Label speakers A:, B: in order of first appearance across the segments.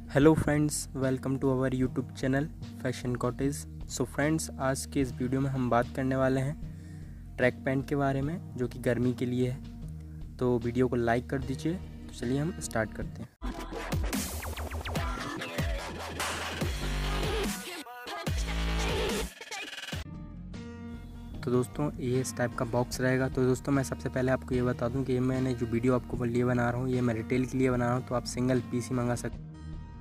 A: Hello friends, welcome to our YouTube channel fashion cottage. So friends, आज के इस video में हम बात करने वाले हैं ट्रैक पैंट के बारे में, जो कि गर्मी के लिए है। तो वीडियो को लाइक कर दीजिए। तो चलिए हम स्टार्ट करते हैं। तो दोस्तों, ये इस टाइप का बॉक्स रहेगा। तो दोस्तों, मैं सबसे पहले आपको ये बता दूं कि ये मैंने जो वीडियो आपको लिए बना रहा हूँ, ये मैं रिटेल के लिए बना रहा हूँ। तो आप सिंगल पीस ही मंगा सकते हैं।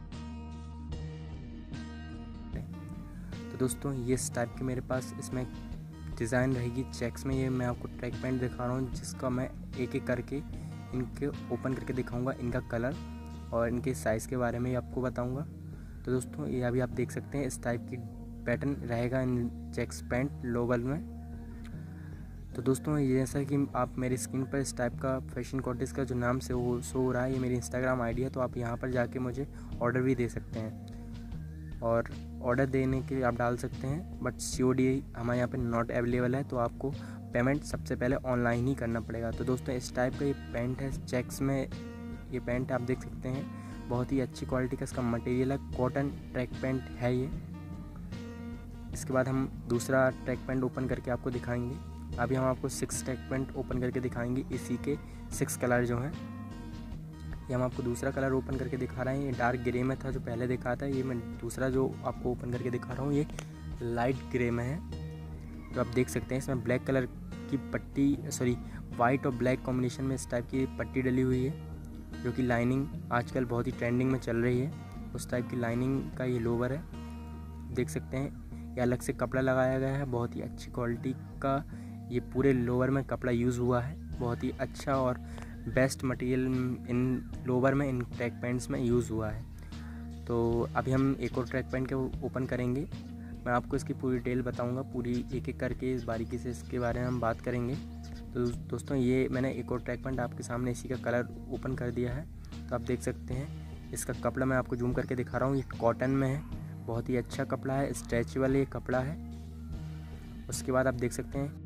A: तो दोस्तों, ये इस टाइप के मेरे पास इसमें डिज़ाइन रहेगी चेक्स में। ये मैं आपको ट्रैक पैंट दिखा रहा हूँ, जिसका मैं एक एक करके इनके ओपन करके दिखाऊंगा, इनका कलर और इनके साइज़ के बारे में आपको बताऊंगा। तो दोस्तों, ये अभी आप देख सकते हैं इस टाइप की पैटर्न रहेगा इन चेक्स पैंट लोअर में। तो दोस्तों, ये जैसा कि आप मेरी स्क्रीन पर इस टाइप का फैशन कॉटेज का जो नाम से वो शो हो रहा है, ये मेरी इंस्टाग्राम आईडी है। तो आप यहाँ पर जाके मुझे ऑर्डर भी दे सकते हैं, और ऑर्डर देने के लिए आप डाल सकते हैं, बट COD हमारे यहाँ पे नॉट अवेलेबल है। तो आपको पेमेंट सबसे पहले ऑनलाइन ही करना पड़ेगा। तो दोस्तों, इस टाइप का ये पैंट है चेक्स में। ये पैंट आप देख सकते हैं, बहुत ही अच्छी क्वालिटी का इसका मटेरियल है। कॉटन ट्रैक पैंट है ये। इसके बाद हम दूसरा ट्रैक पैंट ओपन करके आपको दिखाएंगे। अभी हम आपको 6 ट्रैक पैंट ओपन करके दिखाएंगे। इसी के 6 कलर जो हैं, ये हम आपको दूसरा कलर ओपन करके दिखा रहे हैं। ये डार्क ग्रे में था जो पहले दिखा था। ये मैं दूसरा जो आपको ओपन करके दिखा रहा हूँ, ये लाइट ग्रे में है। तो आप देख सकते हैं इसमें ब्लैक कलर की पट्टी, वाइट और ब्लैक कॉम्बिनेशन में इस टाइप की पट्टी डली हुई है, जो कि लाइनिंग आजकल बहुत ही ट्रेंडिंग में चल रही है। उस टाइप की लाइनिंग का ये लोवर है। देख सकते हैं ये अलग से कपड़ा लगाया गया है, बहुत ही अच्छी क्वालिटी का ये पूरे लोवर में कपड़ा यूज़ हुआ है। बहुत ही अच्छा और बेस्ट मटेरियल इन लोवर में, इन ट्रैक पैंट्स में यूज़ हुआ है। तो अभी हम एक और ट्रैक पैंट के ओपन करेंगे। मैं आपको इसकी पूरी डिटेल बताऊंगा, पूरी एक एक करके इस बारीकी से इसके बारे में हम बात करेंगे। तो दोस्तों, ये मैंने एक और ट्रैक पैंट आपके सामने इसी का कलर ओपन कर दिया है। तो आप देख सकते हैं इसका कपड़ा मैं आपको जूम करके दिखा रहा हूँ। ये कॉटन में है, बहुत ही अच्छा कपड़ा है, स्ट्रेचेबल ये कपड़ा है। उसके बाद आप देख सकते हैं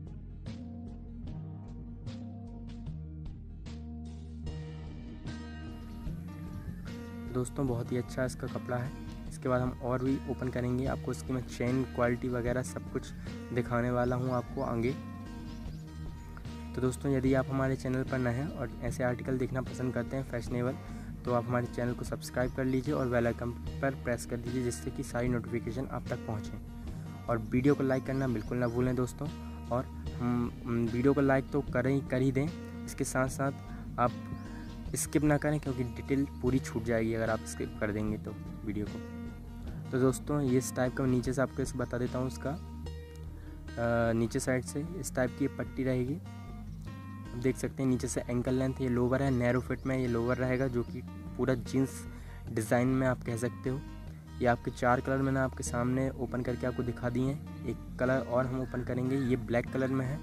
A: दोस्तों, बहुत ही अच्छा इसका कपड़ा है। इसके बाद हम और भी ओपन करेंगे। आपको इसकी मैं चेन क्वालिटी वगैरह सब कुछ दिखाने वाला हूँ आपको आगे। तो दोस्तों, यदि आप हमारे चैनल पर नए हैं और ऐसे आर्टिकल देखना पसंद करते हैं फैशनेबल, तो आप हमारे चैनल को सब्सक्राइब कर लीजिए और बेल आइकन पर प्रेस कर दीजिए, जिससे कि सारी नोटिफिकेशन आप तक पहुँचें। और वीडियो को लाइक करना बिल्कुल ना भूलें दोस्तों। और हम वीडियो को लाइक तो कर ही दें, इसके साथ साथ आप स्किप ना करें, क्योंकि डिटेल पूरी छूट जाएगी अगर आप स्किप कर देंगे तो वीडियो को। तो दोस्तों, ये इस टाइप का नीचे से आपको बता देता हूँ। इसका नीचे साइड से इस टाइप की पट्टी रहेगी। आप देख सकते हैं नीचे से एंकल लेंथ ये लोवर है, नैरो फिट में ये लोवर रहेगा, जो कि पूरा जीन्स डिज़ाइन में आप कह सकते हो। ये आपके 4 कलर मैंने आपके सामने ओपन करके आपको दिखा दिए हैं। एक कलर और हम ओपन करेंगे, ये ब्लैक कलर में है।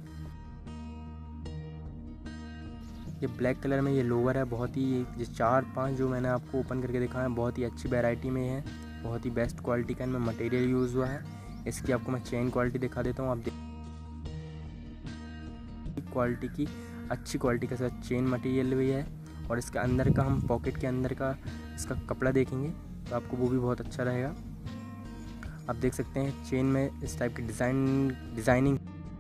A: ये ब्लैक कलर में ये लोवर है। बहुत ही ये 4-5 जो मैंने आपको ओपन करके दिखाया है, बहुत ही अच्छी वैरायटी में है, बहुत ही बेस्ट क्वालिटी का इनमें मटेरियल यूज़ हुआ है। इसकी आपको मैं चेन क्वालिटी दिखा देता हूँ। आप क्वालिटी की अच्छी क्वालिटी का साथ चेन मटेरियल भी है। और इसके अंदर का हम पॉकेट के अंदर का इसका कपड़ा देखेंगे तो आपको वो भी बहुत अच्छा रहेगा। आप देख सकते हैं चेन में इस टाइप की डिज़ाइनिंग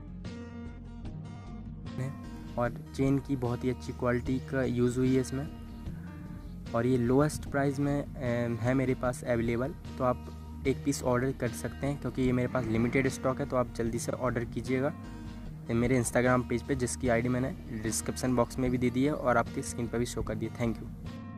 A: और चेन की बहुत ही अच्छी क्वालिटी का यूज़ हुई है इसमें। और ये लोएस्ट प्राइस में है मेरे पास अवेलेबल। तो आप एक पीस ऑर्डर कर सकते हैं, क्योंकि ये मेरे पास लिमिटेड स्टॉक है। तो आप जल्दी से ऑर्डर कीजिएगा मेरे इंस्टाग्राम पेज पे, जिसकी आईडी मैंने डिस्क्रिप्शन बॉक्स में भी दे दी है और आपकी स्क्रीन पर भी शो कर दी है। Thank you.